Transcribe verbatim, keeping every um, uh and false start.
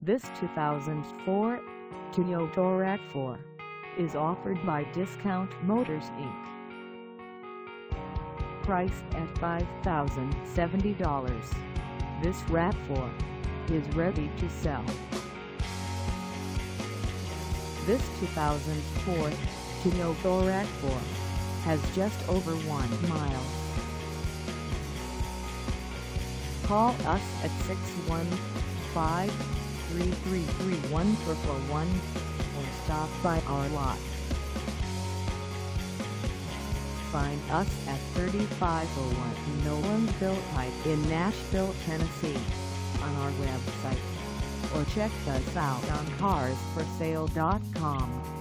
This two thousand four Toyota RAV four is offered by Discount Motors Incorporated. Priced at five thousand seventy dollars, this RAV four is ready to sell. This two thousand four Toyota RAV four has just over one mile. Call us at six one five, three three three, one four four one or stop by our lot. Find us at thirty-five oh one Nolensville Pike in Nashville, Tennessee on our website, or check us out on cars for sale dot com.